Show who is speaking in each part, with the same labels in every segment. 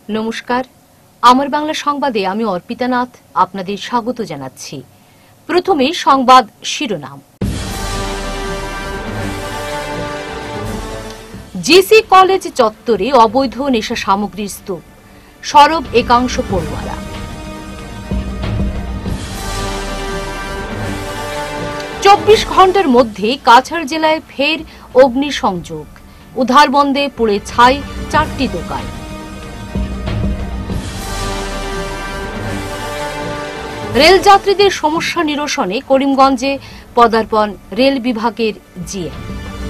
Speaker 1: নমস্কার, আমার বাংলা সংবাদে আমি অর্পিতা নাথ আপনাদের স্বাগত জানাচ্ছি। প্রথমে সংবাদ শিরোনাম। জিসি কলেজ চত্বরে অবৈধ নেশা সামগ্রীর স্তূপ, সরব একাংশ পড়ুয়ারা। চব্বিশ ঘন্টার মধ্যে কাছাড় জেলায় ফের অগ্নিসংযোগ, উধারবন্দে পুড়ে ছাই 4টি দোকান। রেলযাত্রীদের সমস্যা নিরসনে করিমগঞ্জে পদার্পণ রেল বিভাগের জিএম।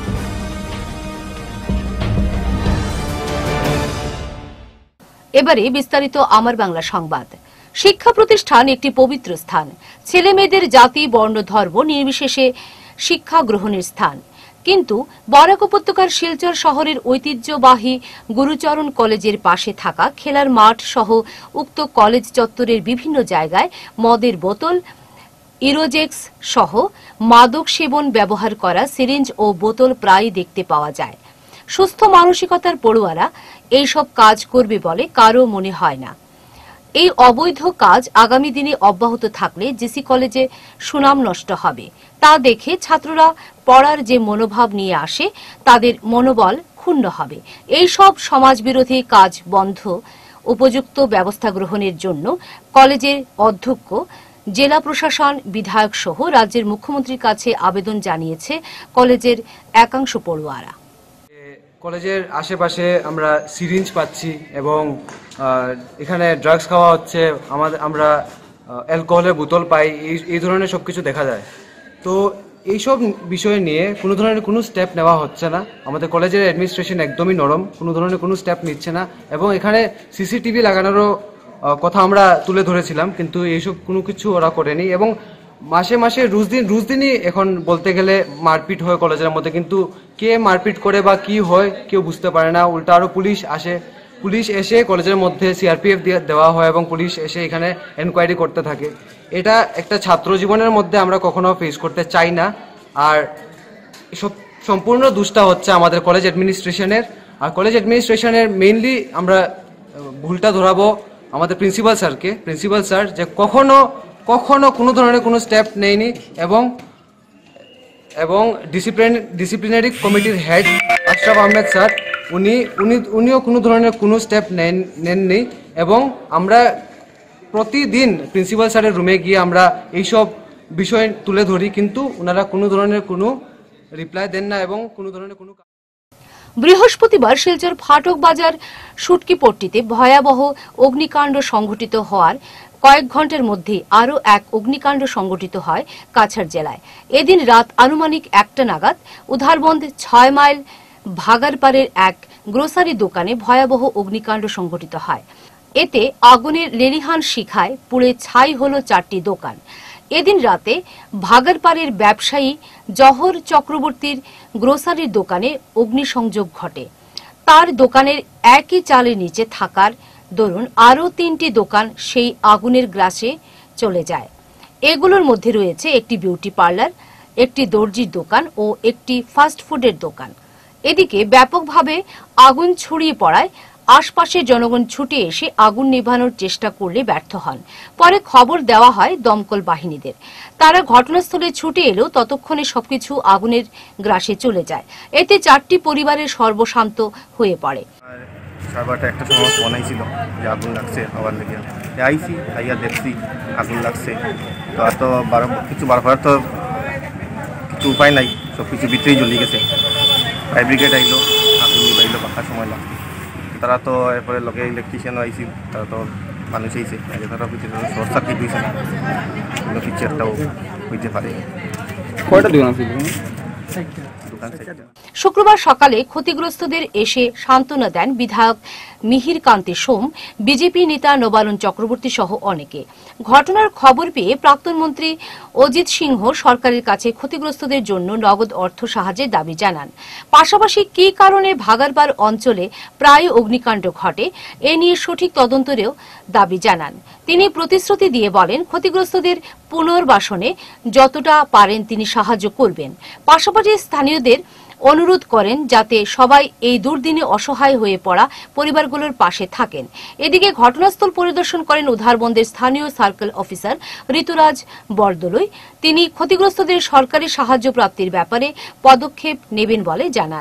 Speaker 1: এবারে বিস্তারিত আমার বাংলা সংবাদ। শিক্ষা প্রতিষ্ঠান একটি পবিত্র স্থান, ছেলে মেয়েদের জাতি বর্ণ ধর্ম নির্বিশেষে শিক্ষা গ্রহণের স্থান। কিন্তু বরাক উপত্যকার শিলচর শহরের ঐতিহ্যবাহী গুরুচরণ কলেজের পাশে থাকা খেলার মাঠ সহ উক্ত কলেজ চত্বরের বিভিন্ন জায়গায় মদের বোতল, ইরোজেক্স সহ মাদক সেবন ব্যবহার করা সিরিঞ্জ ও বোতল প্রায়ই দেখতে পাওয়া যায়। সুস্থ মানসিকতার পড়ুয়ারা এইসব কাজ করবে বলে কারও মনে হয় না। এই অবৈধ কাজ আগামী দিনে অব্যাহত থাকলে জিসি কলেজে সুনাম নষ্ট হবে। তা দেখে ছাত্ররা পড়ার যে মনোভাব নিয়ে আসে তাদের মনোবল ক্ষুণ্ণ হবে। এই সব সমাজবিরোধী কাজ বন্ধ, উপযুক্ত ব্যবস্থা গ্রহণের জন্য কলেজের অধ্যক্ষ, জেলা প্রশাসন, বিধায়ক সহ রাজ্যের মুখ্যমন্ত্রীর কাছে আবেদন জানিয়েছে কলেজের একাংশ পড়ুয়ারা।
Speaker 2: কলেজের আশেপাশে আমরা সিরিঞ্জ পাচ্ছি এবং এখানে ড্রাগস খাওয়া হচ্ছে, আমরা অ্যালকোহলের বোতল পাই, এই ধরনের সব কিছু দেখা যায়। তো এইসব বিষয় নিয়ে কোনো ধরনের কোনো স্টেপ নেওয়া হচ্ছে না। আমাদের কলেজের অ্যাডমিনিস্ট্রেশন একদমই নরম, কোনো ধরনের কোনো স্টেপ নিচ্ছে না এবং এখানে সিসিটিভি লাগানোরও কথা আমরা তুলে ধরেছিলাম, কিন্তু এইসব কোনো কিছু ওরা করেনি। এবং মাসে মাসে রোজদিনই এখন বলতে গেলে মারপিট হয় কলেজের মধ্যে, কিন্তু কে মারপিট করে বা কি হয় কেউ বুঝতে পারে না। উল্টা আরও পুলিশ এসে কলেজের মধ্যে সিআরপিএফ দেওয়া হয় এবং পুলিশ এসে এখানে এনকোয়ারি করতে থাকে। এটা একটা ছাত্র জীবনের মধ্যে আমরা কখনো ফেস করতে চাই না। আর এসব সম্পূর্ণ দোষটা হচ্ছে আমাদের কলেজ অ্যাডমিনিস্ট্রেশনের। আর কলেজ অ্যাডমিনিস্ট্রেশনের মেইনলি আমরা ভুলটা ধরাবো আমাদের প্রিন্সিপাল স্যার যে কখনো কোনো ধরনের কোনো স্টেপ নেয়নি এবং ডিসিপ্লিনারি কমিটির হেড আশরাফ আহমেদ স্যার উনিও কোনো ধরনের কোনো স্টেপ নেননি। এবং আমরা প্রতিদিন প্রিন্সিপাল স্যারের রুমে গিয়ে আমরা এইসব বিষয় তুলে ধরি, কিন্তু ওনারা কোনো ধরনের কোনো রিপ্লাই দেন না এবং কোনো ধরনের কোনো।
Speaker 1: বৃহস্পতিবার শিলচর ফাটক বাজার সুটকিপট্টিতে ভয়াবহ অগ্নিকাণ্ড সংঘটিত হওয়ার কয়েক ঘন্টার মধ্যে আরও এক অগ্নিকাণ্ড সংঘটিত হয় কাছাড় জেলায়। এদিন রাত আনুমানিক 1টা নাগাদ উধারবন্দ 6 মাইল ভাগারপাড়ের এক গ্রোসারি দোকানে ভয়াবহ অগ্নিকাণ্ড সংঘটিত হয়। এতে আগুনের লেলিহান শিখায় পুড়ে ছাই হল 4টি দোকান। এদিন রাতে ভাগারপাড়ের ব্যবসায়ী জহর চক্রবর্তীর গ্রোসারির দোকানে অগ্নিসংযোগ ঘটে। তার দোকানের একই চালের নিচে থাকার দরুন আরও 3টি দোকান সেই আগুনের গ্রাসে চলে যায়। এগুলোর মধ্যে রয়েছে একটি বিউটি পার্লার, একটি দর্জির দোকান ও একটি ফাস্ট ফুডের দোকান। এদিকে ব্যাপকভাবে আগুন ছড়িয়ে পড়ায় আশপাশের জনগণ ছুটে এসে আগুন নেভানোর চেষ্টা করলে ব্যর্থ হন। পরে খবর দেওয়া হয় দমকল বাহিনীদের। তারা ঘটনাস্থলে ছুটে এলেও ততক্ষণে সবকিছু আগুনের গ্রাসে চলে যায়। এতে 4টি পরিবারের সর্বশান্ত হয়ে পড়ে।
Speaker 3: একটা সময় বানাইছিল যে আগুন লাগছে, আবার লেগে আইসি আইয়া দেখছি আগুন লাগছে। তো আর তো কিছু বার করার তো কিছু উপায় নাই, সব কিছু ভিতরেই জ্বলে গেছে। ফায়ার ব্রিগেড আইলো, আগুন নিবাইলো, বাঁকার সময় লাগছে। তারা তো এরপরে লোকে ইলেকট্রিশিয়ানও আইসি, তারা তো মানুষ আইছে, আগে তারা কিছু শর্ট সার্কিট হয়েছে না, এগুলো কিছু একটাও হইতে পারে। কয়টা দোকান ছিল?
Speaker 1: শুক্রবার সকালে ক্ষতিগ্রস্তদের এসে সান্ত্বনা দেন বিধায়ক মিহির কান্তি সোম, বিজেপি নেতা নবারুণ চক্রবর্তী সহ অনেকে। ঘটনার খবর পেয়ে প্রাক্তন মন্ত্রী অজিত সিংহ সরকারের কাছে ক্ষতিগ্রস্তদের জন্য নগদ অর্থ সাহায্যের দাবি জানান। পাশাপাশি কী কারণে ভাগারপাড় অঞ্চলে প্রায় অগ্নিকাণ্ড ঘটে এ নিয়ে সঠিক তদন্তেরও দাবি জানান। তিনি প্রতিশ্রুতি দিয়ে বলেন, ক্ষতিগ্রস্তদের পুনর্বাসনে যতটা পারেন তিনি সাহায্য করবেন। পাশাপাশি স্থানীয়দের অনুরোধ করেন যাতে সবাই এই দুর্দিনে অসহায় হয়ে পড়া পরিবারগুলোর পাশে থাকেন। এদিকে ঘটনাস্থল পরিদর্শন করেন উদ্ধারবন্দের স্থানীয় সার্কেল অফিসার ঋতুরাজ বরদলৈ। তিনি ক্ষতিগ্রস্তদের সরকারি সাহায্য প্রাপ্তির ব্যাপারে পদক্ষেপ নেবেন বলে জানান।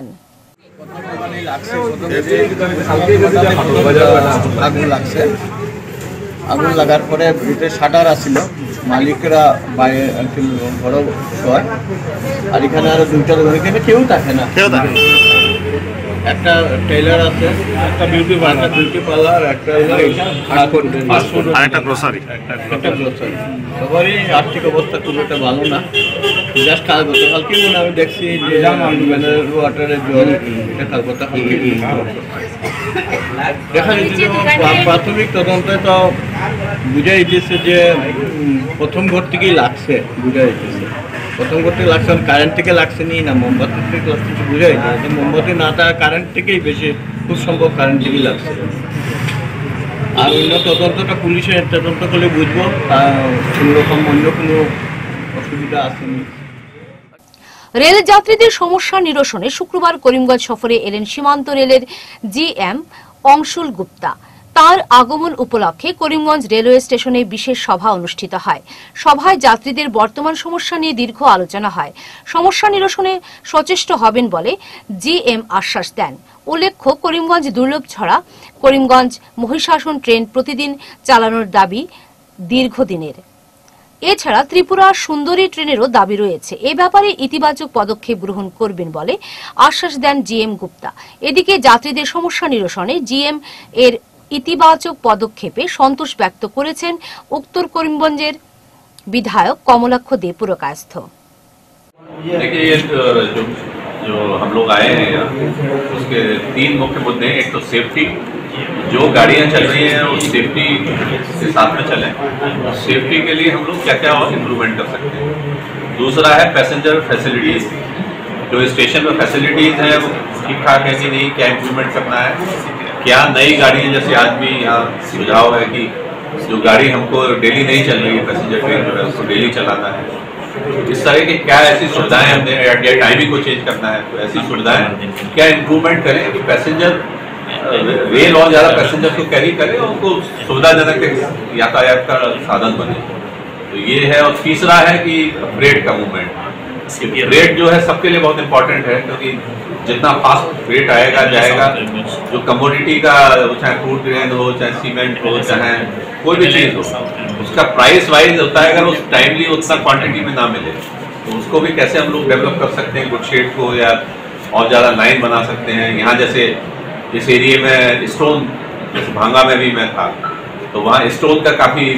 Speaker 4: আগুন লাগার পরে ভিতরে শাটার আসছিল, মালিকরা বাইরে ঘর শোয়, আর এখানে আরো দুইটা দোকান, এখানে কেউ থাকে না, একটা টেইলার আছে, একটা বিউটি পার্লার, একটা গ্রোসারি। সবারই আর্থিক অবস্থা খুব একটা ভালো না। জাস্ট গতকালকে মনে আমি দেখছি যে ওয়াটারের জল দেখা যাচ্ছে প্রাথমিক তদন্তে তো বুঝা দিতেছে যে প্রথম ঘর থেকেই লাগছে, বুঝা দিতেছে প্রথম ঘর থেকে লাগছে, কারেন্ট থেকে লাগছে নি না মোমবাতি থেকে লাগছে, বুঝা দিতেছে মোমবাতি না থাকা কারেন্ট থেকেই বেশি, খুব সম্ভব কারেন্ট থেকেই লাগছে। আর অন্য তদন্তটা পুলিশের তদন্ত করলে বুঝবো কোনোরকম অন্য কোনো অসুবিধা আসেনি।
Speaker 1: রেল যাত্রীদের সমস্যা নিরসনে শুক্রবার করিমগঞ্জ সফরে এলেন সীমান্ত রেলের জিএম অংশুল গুপ্তা। তার আগমন উপলক্ষে করিমগঞ্জ রেলওয়ে স্টেশনে বিশেষ সভা অনুষ্ঠিত হয়। সভায় যাত্রীদের বর্তমান সমস্যা নিয়ে দীর্ঘ আলোচনা হয়। সমস্যা নিরসনে সচেষ্ট হবেন বলে জিএম আশ্বাস দেন। উল্লেখ্য, করিমগঞ্জ দুর্লভছড়া করিমগঞ্জ মহিষাসন ট্রেন প্রতিদিন চালানোর দাবি দীর্ঘদিনের। এছাড়া ত্রিপুরা সুন্দরী ট্রেনেরও দাবি রয়েছে। এ ব্যাপারে ইতিবাচক পদক্ষেপ গ্রহণ করবেন বলে আশ্বাস দেন জিএম গুপ্তা। এদিকে যাত্রীদের সমস্যা নিরসনে জিএম এর ইতিবাচক পদক্ষেপে সন্তোষ ব্যক্ত করেছেন উত্তর করিমগঞ্জের বিধায়ক কমলাক্ষ দে পুরকায়স্থ।
Speaker 5: जो हम लोग आए हैं यहाँ, उसके 3 मुख्य मुद्दे हैं। एक तो सेफ्टी, जो गाड़ियाँ चल रही हैं वो सेफ्टी के साथ में चलें। सेफ्टी के लिए हम लोग क्या क्या और इम्प्रूवमेंट कर सकते हैं। दूसरा है पैसेंजर फैसिलिटीज़, जो स्टेशन में फैसिलिटीज़ हैं वो ठीक ठाक है कि नहीं, क्या इम्प्रूवमेंट करना है। क्या नई गाड़ियाँ, जैसे आज भी यहाँ सुझाव है कि जो गाड़ी हमको डेली नहीं चल रही है, पैसेंजर ट्रेन जो है उसको डेली चलाना है, इस तरह की क्या ऐसी सुविधाएं हमने, या टाइमिंग को चेंज करना है, तो ऐसी सुविधाएं क्या इम्प्रूवमेंट करें कि पैसेंजर रेल और ज़्यादा पैसेंजर को कैरी करे और उनको सुविधाजनक यातायात का साधन बने। तो ये है। और तीसरा है कि फ्रेट का मूवमेंट। फ्रेट जो है सबके लिए बहुत इंपॉर्टेंट है, क्योंकि जितना फास्ट फ्रेट आएगा जाएगा, जो कमोडिटी का, चाहे फूड ग्रेन हो, चाहे सीमेंट हो, चाहे कोई भी चीज़ हो, उसका प्राइस वाइज होता है। अगर उस टाइमली उतना क्वांटिटी में ना मिले तो उसको भी कैसे हम लोग डेवलप कर सकते हैं, गुड शेड को, या और ज़्यादा लाइन बना सकते हैं। यहाँ जैसे इस एरिया में स्टोन, जैसे भांगा में भी मैं था, तो वहाँ स्टोन का काफ़ी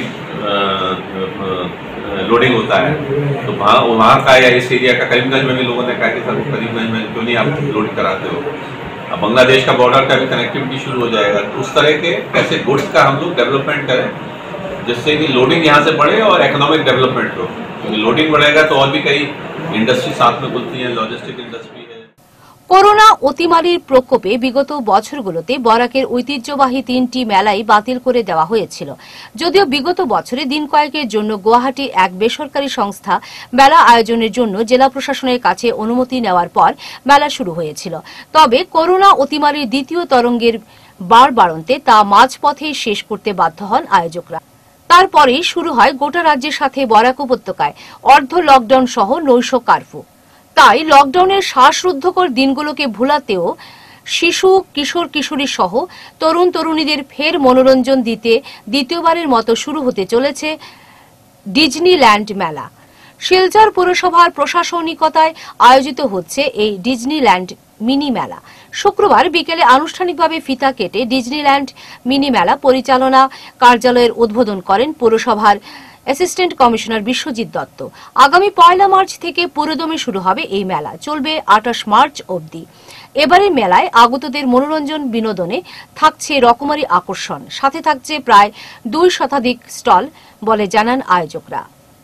Speaker 5: लोडिंग होता है। तो वहाँ का या इस एरिया का, करीमगंज में भी लोगों ने कहा कि सर करीमगंज में क्यों नहीं आप लोडिंग कराते हो। अब बांग्लादेश का बॉर्डर का भी कनेक्टिविटी शुरू हो जाएगा। तो उस तरह के कैसे गुड्स का हम लोग डेवलपमेंट करें जिससे कि लोडिंग यहाँ से बढ़े और इकोनॉमिक डेवलपमेंट हो, क्योंकि लोडिंग बढ़ेगा तो और भी कई इंडस्ट्री साथ में खुलती हैं, लॉजिस्टिक इंडस्ट्री है।
Speaker 1: করোনা অতিমারির প্রকোপে বিগত বছরগুলোতে বরাকের ঐতিহ্যবাহী 3টি মেলাই বাতিল করে দেওয়া হয়েছিল। যদিও বিগত বছরে দিন কয়েকের জন্য গুয়াহাটি এক বেসরকারি সংস্থা মেলা আয়োজনের জন্য জেলা প্রশাসনের কাছে অনুমতি নেওয়ার পর মেলা শুরু হয়েছিল। তবে করোনা অতিমারির দ্বিতীয় তরঙ্গের বাড়বাড়ন্তে তা মাঝপথেই শেষ করতে বাধ্য হন আয়োজকরা। তারপরেই শুরু হয় গোটা রাজ্যের সাথে বরাক উপত্যকায় অর্ধ লকডাউন সহ নৈশ কারফিউ। তাই লকডাউনের শ্বাসরুদ্ধকর দিনগুলোকে ভুলাতেও শিশু, কিশোর কিশোরী সহ তরুণ তরুণীদের ফের মনোরঞ্জন দিতে দ্বিতীয়বারের মতো শুরু হতে চলেছে ডিজনিল্যান্ড মেলা। শিলচর পৌরসভার প্রশাসনিকতায় আয়োজিত হচ্ছে এই ডিজনিল্যান্ড মিনি মেলা। শুক্রবার বিকেলে আনুষ্ঠানিকভাবে ফিতা কেটে ডিজনিল্যান্ড মিনি মেলা পরিচালনা কার্যালয়ের উদ্বোধন করেন পৌরসভার অ্যাসিস্ট্যান্ট কমিশনার বিশ্বজিৎ দত্ত। আগামী 1 মার্চ থেকে পুরোদমে শুরু হবে এই মেলা, চলবে 28 মার্চ অবধি। এবারে মেলায় আগতদের মনোরঞ্জন বিনোদনে থাকছে রকমারি আকর্ষণ, সাথে থাকছে প্রায় 2 শতাধিক স্টল বলে জানান আয়োজকরা।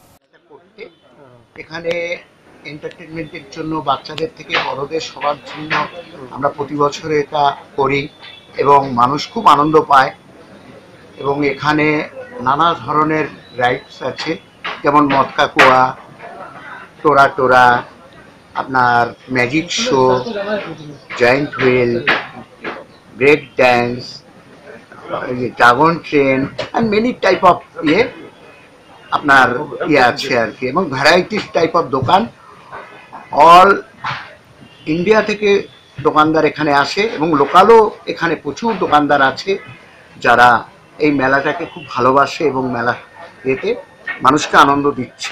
Speaker 4: এখানে এন্টারটেনমেন্টের জন্য বাচ্চাদের থেকে বড়দের সবার জন্য আমরা প্রতি বছর এটা করি এবং মানুষ খুব আনন্দ পায়। এবং এখানে নানা ধরনের রাইডস আছে, যেমন মদকা কুয়া, টোরা টোরা,
Speaker 6: আপনার magic show, giant wheel, break dance, dragon train and many type of আপনার আছে আর কি, এবং ভ্যারাইটিস টাইপ অফ দোকান। অল ইন্ডিয়া থেকে দোকানদার এখানে আসে এবং লোকালও এখানে প্রচুর দোকানদার আছে যারা এই মেলাটাকে খুব ভালোবাসে এবং মেলা এতে মানুষকে আনন্দ দিচ্ছে।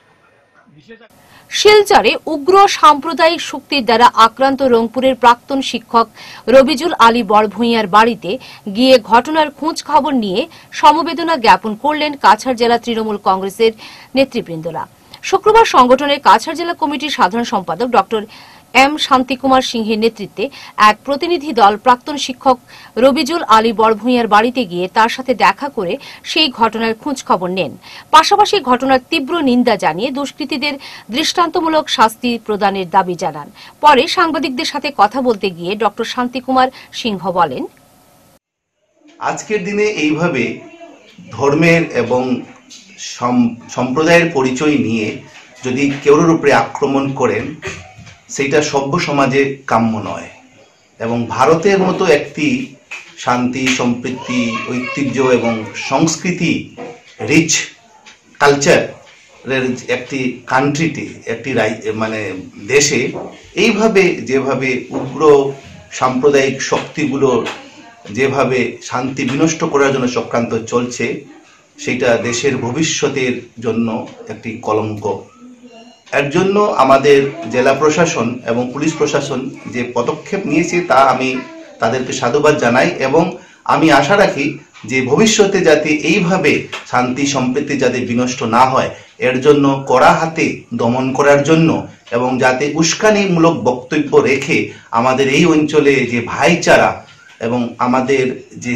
Speaker 1: শিলচরে উগ্র সাম্প্রদায়িক শক্তির দ্বারা আক্রান্ত রংপুরের প্রাক্তন শিক্ষক রবিজুল আলী বড়ভূঁইয়ার বাড়িতে গিয়ে ঘটনার খোঁজ খবর নিয়ে সমবেদনা জ্ঞাপন করলেন কাছাড় জেলা তৃণমূল কংগ্রেসের নেতৃবৃন্দরা। শুক্রবার সংগঠনের কাছাড় জেলা কমিটির সাধারণ সম্পাদক ডক্টর এম শান্তিকুমার সিংহের নেতৃত্বে এক প্রতিনিধি দল প্রাক্তন শিক্ষক রবিজুল আলী বড়ভূঁইয়ার বাড়িতে গিয়ে তার সাথে দেখা করে সেই ঘটনার খোঁজ খবর নেন। পাশাপাশি ঘটনার তীব্র নিন্দা জানিয়ে দুষ্কৃতীদের দৃষ্টান্তমূলক শাস্তি প্রদানের দাবি জানান। পরে সাংবাদিকদের সাথে কথা বলতে গিয়ে ডক্টর শান্তিকুমার সিংহ বলেন,
Speaker 7: আজকের দিনে এইভাবে ধর্মের এবং সম্প্রদায়ের পরিচয় নিয়ে যদি কেউর উপরে আক্রমণ করেন, সেটা সভ্য সমাজে কাম্য নয়। এবং ভারতের মতো একটি শান্তি, সম্প্রীতি, ঐতিহ্য এবং সংস্কৃতি রিচ কালচারের একটি কান্ট্রিতে, একটি দেশে এইভাবে যেভাবে উগ্র সাম্প্রদায়িক শক্তিগুলোর যেভাবে শান্তি বিনষ্ট করার জন্য চক্রান্ত চলছে, সেটা দেশের ভবিষ্যতের জন্য একটি কলঙ্ক। এর জন্য আমাদের জেলা প্রশাসন এবং পুলিশ প্রশাসন যে পদক্ষেপ নিয়েছে তা আমি তাদেরকে সাধুবাদ জানাই, এবং আমি আশা রাখি যে ভবিষ্যতে যাতে এইভাবে শান্তি সম্প্রীতি যাতে বিনষ্ট না হয়, এর জন্য কড়া হাতে দমন করার জন্য, এবং যাতে উস্কানিমূলক বক্তব্য রেখে আমাদের এই অঞ্চলে যে ভাইচারা এবং আমাদের যে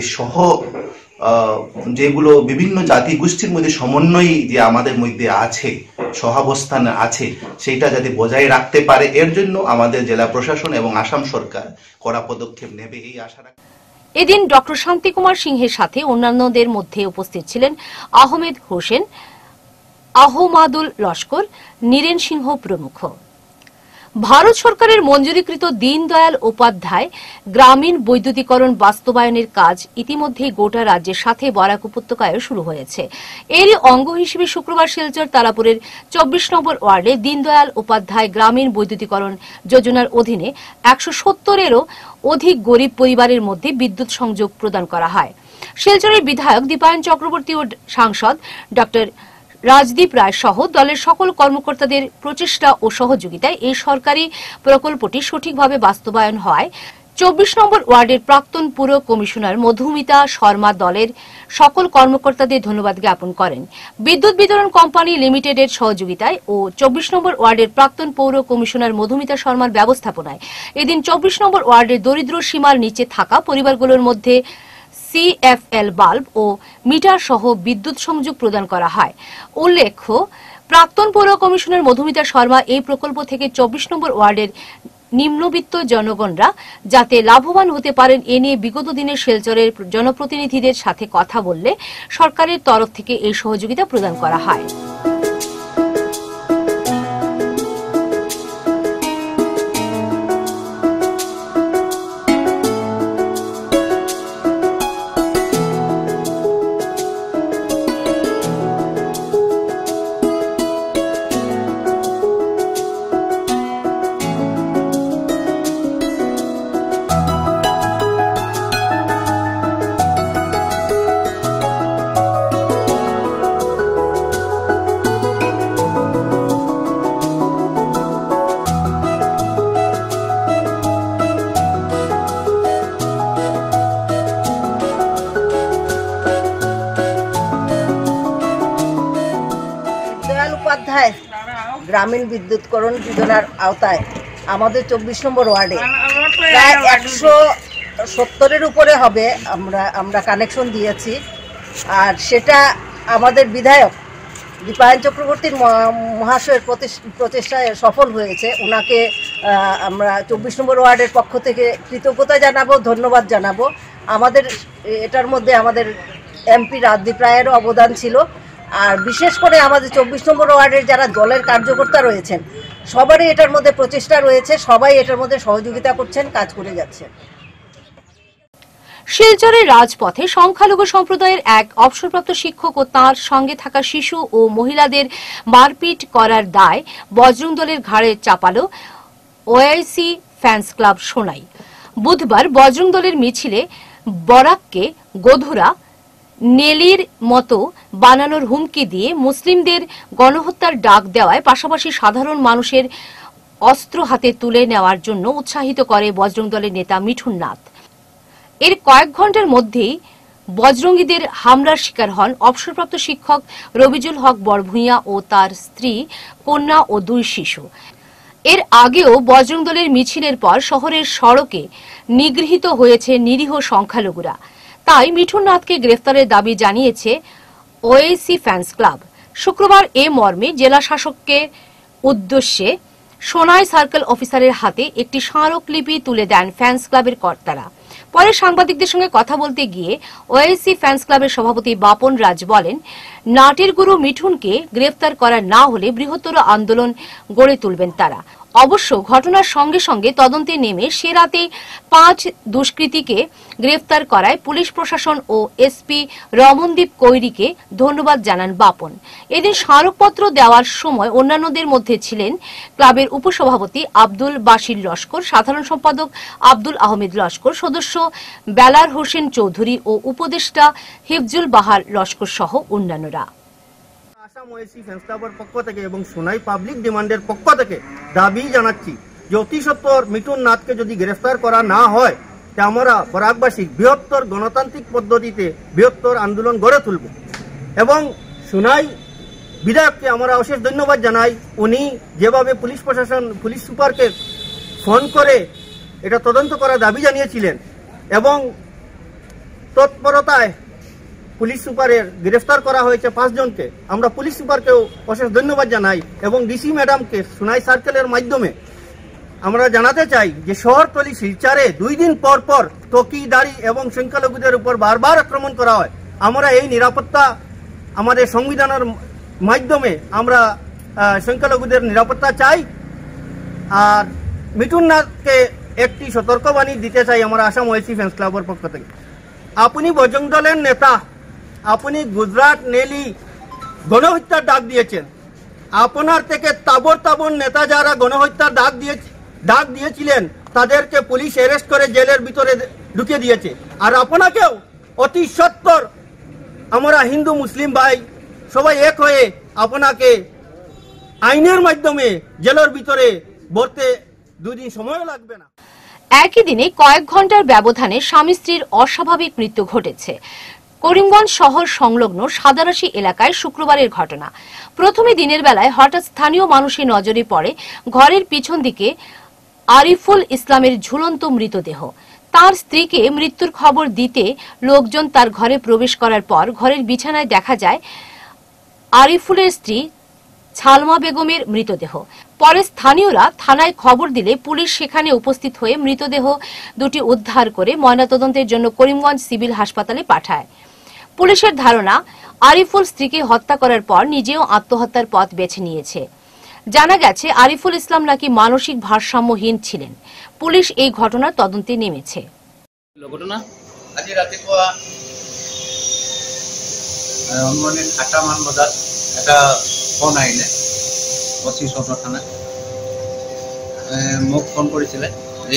Speaker 7: যেগুলো বিভিন্ন জাতি গোষ্ঠীর মধ্যে সমন্বয় যে আমাদের মধ্যে আছে, সহাবস্থান আছে, সেটা যাতে বজায় রাখতে পারে, এর জন্য আমাদের জেলা প্রশাসন এবং আসাম সরকার কড়া পদক্ষেপ নেবে এই আশা রাখি।
Speaker 1: এদিন ডক্টর শান্তিকুমার সিংহের সাথে অন্যান্যদের মধ্যে উপস্থিত ছিলেন আহমেদ হোসেন, আহমাদুল লস্কর, নীরেন সিংহ প্রমুখ। ভারত সরকারের মঞ্জুরিকৃত দীনদয়াল উপাধ্যায় গ্রামীণ বৈদ্যুতিকরণ বাস্তবায়নের কাজ ইতিমধ্যেই গোটা রাজ্যের সাথে বরাক উপত্যকায় শুরু হয়েছে। এরই অঙ্গ হিসেবে শুক্রবার শিলচর তারাপুরের 24 নম্বর ওয়ার্ডে দীনদয়াল উপাধ্যায় গ্রামীণ বৈদ্যুতিকরণ যোজনার অধীনে 170-এরও অধিক গরিব পরিবারের মধ্যে বিদ্যুৎ সংযোগ প্রদান করা হয়। শিলচরের বিধায়ক দীপায়ন চক্রবর্তী ও সাংসদ ডক্টর রাজদীপ রায় সহ দলের সকল কর্মকর্তাদের প্রচেষ্টা ও সহযোগিতায় এই সরকারি প্রকল্পটি সঠিকভাবে বাস্তবায়ন হয়। 24 নম্বর ওয়ার্ডের প্রাক্তন পুর কমিশনার মধুমিতা শর্মা দলের সকল কর্মকর্তাদের ধন্যবাদ জ্ঞাপন করেন। বিদ্যুৎ বিতরণ কোম্পানি লিমিটেডের সহযোগিতায় ও 24 নম্বর ওয়ার্ডের প্রাক্তন পৌর কমিশনার মধুমিতা শর্মার ব্যবস্থাপনায় এদিন 24 নম্বর ওয়ার্ডের দরিদ্র সীমার নিচে থাকা পরিবারগুলোর মধ্যে CFL বাল্ব ও মিটার সহ বিদ্যুৎ সংযোগ প্রদান করা হয়। উল্লেখ্য, প্রাক্তন পৌর কমিশনার মধুমিতা শর্মা এই প্রকল্প থেকে 24 নম্বর ওয়ার্ডের নিম্নবিত্ত জনগণরা যাতে লাভবান হতে পারেন এ নিয়ে বিগত দিনে শিলচরের জনপ্রতিনিধিদের সাথে কথা বললে সরকারের তরফ থেকে এই সহযোগিতা প্রদান করা হয়।
Speaker 8: গ্রামীণ বিদ্যুৎকরণ যোজনার আওতায় আমাদের 24 নম্বর ওয়ার্ডে প্রায় 170-এর উপরে হবে আমরা কানেকশন দিয়েছি। আর সেটা আমাদের বিধায়ক দীপায়ন চক্রবর্তীর মহাশয়ের প্রচেষ্টায় সফল হয়েছে। ওনাকে আমরা 24 নম্বর ওয়ার্ডের পক্ষ থেকে কৃতজ্ঞতা জানাবো, ধন্যবাদ জানাবো। এটার মধ্যে আমাদের এমপি রাজদীপ রায়েরও অবদান ছিল। আর বিশেষ করে আমাদের 24 নম্বর ওয়ার্ডের যারা দলের কার্যকর্তা রয়েছেন সবারই এটার মধ্যে প্রচেষ্টা রয়েছে, সবাই এটার মধ্যে সহযোগিতা করছেন, কাজ করে যাচ্ছেন।
Speaker 1: শিলচরের রাজপথে সংখ্যালঘু সম্প্রদায়ের এক অবসরপ্রাপ্ত শিক্ষক ও তাঁর সঙ্গে থাকা শিশু ও মহিলাদের মারপিট করার দায় বজরং দলের ঘাড়ে চাপাল ওআইসি ফ্যান্স ক্লাব সোনাই। বুধবার বজরং দলের মিছিলে বরাককে গধুরা নেলির মতো বানানোর হুমকি দিয়ে মুসলিমদের গণহত্যার ডাক দেওয়ায় পাশাপাশি সাধারণ মানুষের অস্ত্র হাতে তুলে নেওয়ার জন্য উৎসাহিত করে বজরং দলের নেতা মিঠুন নাথ। এর কয়েক ঘন্টার মধ্যেই বজরঙ্গীদের হামলার শিকার হন অবসরপ্রাপ্ত শিক্ষক রবিজুল হক বড়ভূঁইয়া ও তার স্ত্রী, কন্যা ও 2 শিশু। এর আগেও বজরং দলের মিছিলের পর শহরের সড়কে নিগৃহীত হয়েছে নিরীহ সংখ্যালঘুরা। তাই মিঠুন নাথকে গ্রেফতারের দাবি জানিয়েছে ওএসি ফ্যান্স ক্লাব। শুক্রবার এ মর্মে জেলা শাসককে উদ্দেশ্যে সোনাই সার্কেল অফিসারের হাতে একটি স্মারকলিপি তুলে দেন ফ্যান্স ক্লাবের কর্তারা। পরে সাংবাদিকদের সঙ্গে কথা বলতে গিয়ে ওএসি ফ্যান্স ক্লাবের সভাপতি বাপন রাজ বলেন, নাটের গুরু মিঠুনকে গ্রেফতার করা না হলে বৃহত্তর আন্দোলন গড়ে তুলবেন তারা। অবশ্য ঘটনার সঙ্গে সঙ্গে তদন্তে নেমে সে রাতে 5 দুষ্কৃতীকে গ্রেফতার করায় পুলিশ প্রশাসন ও এসপি রমনদীপ কৈরিকে ধন্যবাদ জানান বাপন। এদিন স্মারকপত্র দেওয়ার সময় অন্যান্যদের মধ্যে ছিলেন ক্লাবের উপসভাপতি আব্দুল বাশির লস্কর, সাধারণ সম্পাদক আব্দুল আহমেদ লস্কর, সদস্য বেলার হোসেন চৌধুরী ও উপদেষ্টা হিফজুল বাহার লস্কর সহ অন্যান্যরা।
Speaker 9: আসাম ওএসি ফ্যান্স ক্লাবের পক্ষ থেকে এবং সোনাই পাবলিক ডিমান্ডের পক্ষ থেকে দাবি জানাচ্ছি যে অতি সত্বর মিঠুন নাথকে যদি গ্রেফতার করা না হয় তা আমরা বরাকবাসী বৃহত্তর গণতান্ত্রিক পদ্ধতিতে বৃহত্তর আন্দোলন গড়ে তুলব। এবং সোনাই বিধায়ককে আমরা অশেষ ধন্যবাদ জানাই। উনি যেভাবে পুলিশ প্রশাসন, পুলিশ সুপারকে ফোন করে এটা তদন্ত করার দাবি জানিয়েছিলেন এবং তৎপরতায় পুলিশ সুপারের গ্রেফতার করা হয়েছে 5 জনকে। আমরা পুলিশ সুপারকেও অশেষ ধন্যবাদ জানাই এবং ডিসি ম্যাডামকে সোনাই সার্কেলের মাধ্যমে আমরা জানাতে চাই যে শহরতলি শিলচরে 2 দিন পর পর চৌকিদারি এবং সংখ্যালঘুদের উপর বারবার আক্রমণ করা হয়। আমরা এই নিরাপত্তা আমাদের সংবিধানের মাধ্যমে আমরা সংখ্যালঘুদের নিরাপত্তা চাই। আর মিঠুন নাথকে একটি সতর্কবাণী দিতে চাই আমরা আসাম ওএসি ফ্যান্স ক্লাবের পক্ষ থেকে। আপনি বজরং দলের নেতা, আপনি গুজরাট নেলি গণহত্যার ডাক দিয়েছেন। আপনার থেকে তাবর তাবর নেতা যারা গণহত্যার ডাক দিয়েছিলেন তাদেরকে পুলিশ অ্যারেস্ট করে জেলের ভিতরে ঢুকিয়ে দিয়েছে। আর আপনাকেও অতি সত্বর আমরা হিন্দু মুসলিম ভাই সবাই এক হয়ে আপনাকে আইনের মাধ্যমে জেলের ভিতরে ভরতে 2 দিন সময় লাগবে না।
Speaker 1: একই দিনে কয়েক ঘন্টার ব্যবধানে স্বামী স্ত্রীর অস্বাভাবিক মৃত্যু ঘটেছে করিমগঞ্জ শহর সংলগ্ন সাদারাশি এলাকায় শুক্রবারের ঘটনা। প্রথমে দিনের বেলায় হঠাৎ স্থানীয় মানুষের নজরে পড়ে ঘরের পিছন দিকে আরিফুল ইসলামের ঝুলন্ত মৃতদেহ। তার স্ত্রীকে মৃত্যুর খবর দিতে লোকজন তার ঘরে প্রবেশ করার পর ঘরের বিছানায় দেখা যায় আরিফুলের স্ত্রী ছালমা বেগমের মৃতদেহ। পরে স্থানীয়রা থানায় খবর দিলে পুলিশ সেখানে উপস্থিত হয়ে মৃতদেহ দুটি উদ্ধার করে ময়নাতদন্তের জন্য করিমগঞ্জ সিভিল হাসপাতালে পাঠায়। পুলিশের ধারণা আরিফুল স্ত্রীকে হত্যা করার পর নিজেও আত্মহত্যার পথ বেছে নিয়েছে। জানা গেছে আরিফুল ইসলাম নাকি মানসিক ভারসাম্যহীন ছিলেন। পুলিশ এই ঘটনার তদন্তে নেমেছে।
Speaker 4: আজি ৰাতিপুৱা অনুমানিক 8মান বজাত এটা ফোন আহিলে 25 সদৰ থানাত। মোক ফোন কৰিছিলে যে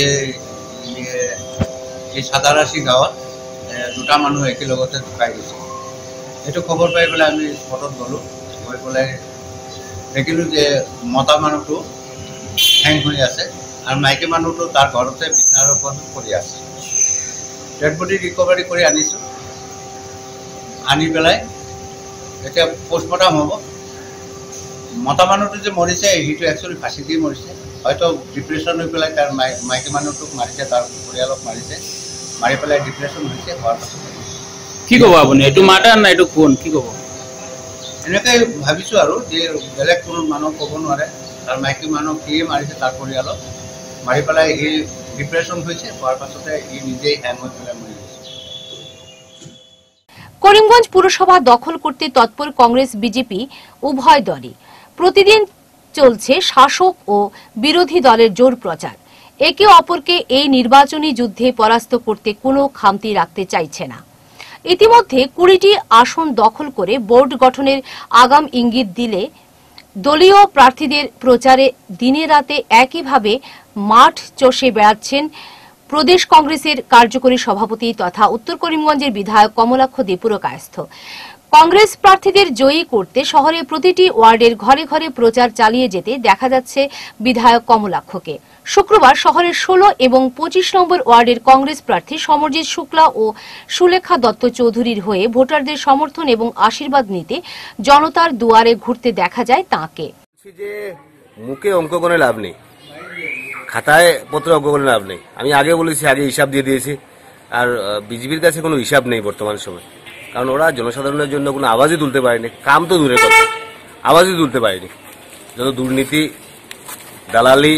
Speaker 4: এই সাদাৰাশি গাঁৱত 2টা মানুহ একেলগতে ঢুকাই গৈছে। এইটো খবৰ পাই পেলাই আমি স্পটত গ'লোঁ। গৈ পেলাই দেখিলোঁ যে মতা মানুহটো হেং হৈ আছে আৰু মাইকী মানুহটো তাৰ ঘৰতে বিছনাৰ ওপৰত পৰি আছে। ডেড বডি ৰিকভাৰী কৰি আনিছোঁ। আনি পেলাই এতিয়া পোষ্টমৰ্টম হ'ব। মতা মানুহটো যে মৰিছে সেইটো একচুৱেলি ফাঁচি দি মৰিছে। হয়তো ডিপ্ৰেশ্যন হৈ পেলাই তাৰ মাইকী মানুহটোক মাৰিছে, তাৰ পৰিয়ালক মাৰিছে, মাৰি পেলাই ডিপ্ৰেশ্যন হৈছে। হোৱাৰ পাছত
Speaker 10: কি ক'ব আপুনি? এইটো মাৰ্ডাৰ না এইটো কোন, কি ক'ব?
Speaker 4: এনেকৈ ভাবিছোঁ আৰু যে বেলেগ কোনো মানুহ ক'ব নোৱাৰে। তাৰ মাইকী মানুহ কিয়ে মাৰিছে, তাৰ পৰিয়ালক মাৰি পেলাই ই ডিপ্ৰেশ্যন হৈছে। হোৱাৰ পাছতে ই নিজেই হ্যাং হৈ পেলাই মৰি গৈছে।
Speaker 1: করিমগঞ্জ পুরসভা দখল করতে তৎপর কংগ্রেস বিজেপি উভয় দলই। প্রতিদিন চলছে শাসক ও বিরোধী দলের জোর প্রচার। একে অপরকে এই নির্বাচনী যুদ্ধে পরাস্ত করতে কোনো খামতি রাখতে চাইছে না। ইতিমধ্যে 20টি আসন দখল করে বোর্ড গঠনের আগাম ইঙ্গিত দিলে দলীয় প্রার্থীদের প্রচারে দিনে রাতে একইভাবে মাঠ চষে বেড়াচ্ছেন প্রদেশ কংগ্রেসের কার্যকরী সভাপতি তথা উত্তর করিমগঞ্জের বিধায়ক কমলাক্ষ দে পুরকায়স্থ। কংগ্রেস প্রার্থীদের জয়ী করতে শহরের প্রতিটি ওয়ার্ডের ঘরে ঘরে প্রচার চালিয়ে যেতে দেখা যাচ্ছে বিধায়ক কমলাক্ষকে। শুক্রবার শহরের 16 এবং 25 নম্বর ওয়ার্ডের কংগ্রেস প্রার্থী সমরজিৎ শুক্লা ও সুলেখা দত্ত চৌধুরীর হয়ে ভোটারদের সমর্থন এবং আশীর্বাদ নিতে জনতার দুয়ারে ঘুরতে দেখা যায় তাঁকে।
Speaker 11: যে মুখে অঙ্ক করে লাভ নেই, খাতায় পত্রে অঙ্ক করে লাভ নেই। আমি আগে বলেছি, আগে হিসাব দিয়ে দিয়েছি। আর বিজেপির কাছে কোনো হিসাব নেই বর্তমান সময়, কারণ ওরা জনসাধারণের জন্য কোনো আওয়াজই তুলতে পারেনি। কাম তো দূরের কথা, আওয়াজই তুলতে পারেনি। যত দুর্নীতি, দালালি,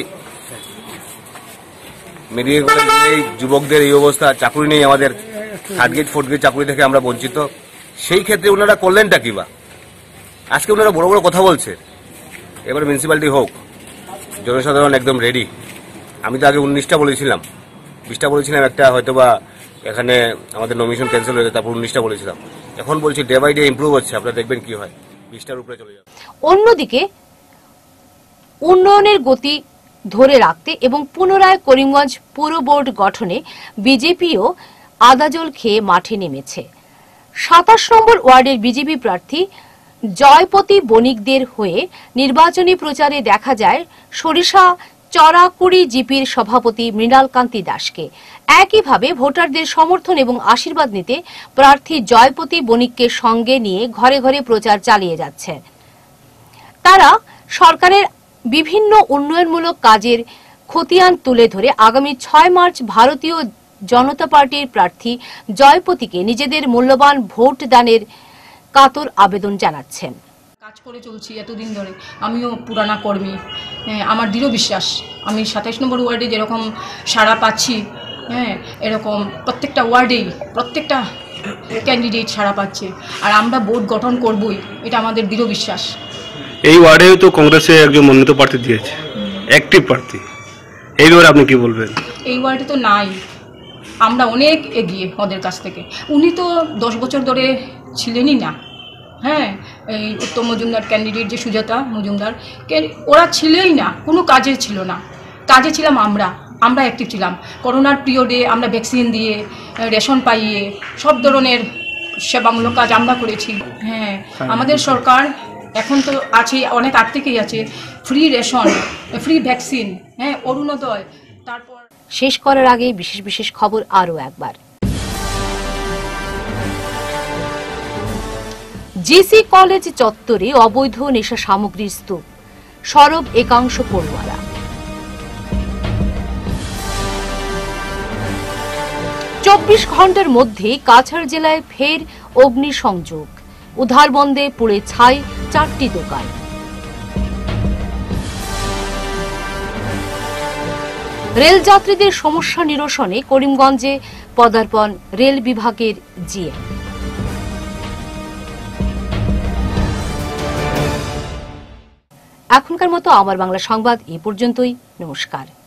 Speaker 11: মেডিকেল এই যুবকদের এই অবস্থা, চাকরি নেই আমাদের, থার্ড গ্রেড ফোর্থ গ্রেড চাকরি থেকে আমরা বঞ্চিত। সেই ক্ষেত্রে ওনারা করলেনটা কি বা? আজকে ওনারা বড় বড় কথা বলছে। এবার মিউনিসিপ্যালিটি হোক, জনসাধারণ একদম রেডি। আমি তো আগে 19টা বলেছিলাম, 20টা বলেছিলাম, একটা হয়তোবা এখানে আমাদের নমিনেশন ক্যান্সেল হয়েছে, তারপর 19টা বলেছিলাম। এখন বলছি ডে বাই ডে ইমপ্রুভ হচ্ছে, আপনারা দেখবেন কি হয়, 20টার উপরে চলে যাবে।
Speaker 1: অন্যদিকে উন্নয়নের গতি ধরে রাখতে এবং পুনরায় করিমগঞ্জ পুর বোর্ড গঠনে বিজেপিও আদাজল খেয়ে মাঠে নেমেছে। 27 নম্বর ওয়ার্ডের বিজেপি প্রার্থী জয়পতি বণিকদের হয়ে নির্বাচনী প্রচারে দেখা যায় সরিষা চড়াকুড়ি জিপির সভাপতি মৃণালকান্তি দাসকে। একইভাবে ভোটারদের সমর্থন এবং আশীর্বাদ নিতে প্রার্থী জয়পতি বণিককে সঙ্গে নিয়ে ঘরে ঘরে প্রচার চালিয়ে যাচ্ছে। তারা সরকারের বিভিন্ন উন্নয়নমূলক কাজের খতিয়ান তুলে ধরে আগামী 6 মার্চ ভারতীয় জনতা পার্টির প্রার্থী জয়পতিকে নিজেদের মূল্যবান ভোট দানের কাতর আবেদন জানাচ্ছেন।
Speaker 12: কাজ করে চলছি এতদিন ধরে, আমিও পুরানা কর্মী। আমার দৃঢ় বিশ্বাস আমি 27 নম্বর ওয়ার্ডে যেরকম সাড়া পাচ্ছি, এরকম প্রত্যেকটা ওয়ার্ডেই প্রত্যেকটা ক্যান্ডিডেট সাড়া পাচ্ছে। আর আমরা বোর্ড গঠন করবই, এটা আমাদের দৃঢ় বিশ্বাস।
Speaker 13: এই ওয়ার্ডেও তো কংগ্রেসে একজন মনোনীত প্রার্থী দিয়েছে, অ্যাক্টিভ প্রার্থী। এই ব্যাপারে আপনি কি বলবেন? এই
Speaker 12: ওয়ার্ডে তো নাই, আমরা অনেক এগিয়ে ওদের কাছ থেকে। উনি তো 10 বছর ধরে ছিলেনই না। এই উত্তম মজুমদার ক্যান্ডিডেট যে সুজাতা মজুমদার, ওরা ছিলই না, কোনো কাজে ছিল না। কাজে ছিলাম আমরা অ্যাক্টিভ ছিলাম। করোনার পিরিয়ডে আমরা ভ্যাকসিন দিয়ে, রেশন পাইয়ে, সব ধরনের সেবামূলক কাজ আমরা করেছি। আমাদের সরকার এখন তো আছে, অনেক আগ থেকেই আছে, free ration, free vaccine, Orunodoi. তারপর
Speaker 1: শেষ করার আগে বিশেষ বিশেষ খবর আরও একবার। জিসি কলেজ চত্বরে অবৈধ নেশা সামগ্রীর স্তূপ, সরব একাংশ পড়ুয়ারা। চব্বিশ ঘন্টার মধ্যে কাছাড় জেলায় ফের অগ্নিসংযোগ, উধারবন্দে পুড়ে ছাই 4টি দোকান। রেলযাত্রীদের সমস্যা নিরসনে করিমগঞ্জে পদার্পণ রেল বিভাগের জিএম। এখনকার মতো আমার বাংলা সংবাদ এ পর্যন্তই। নমস্কার।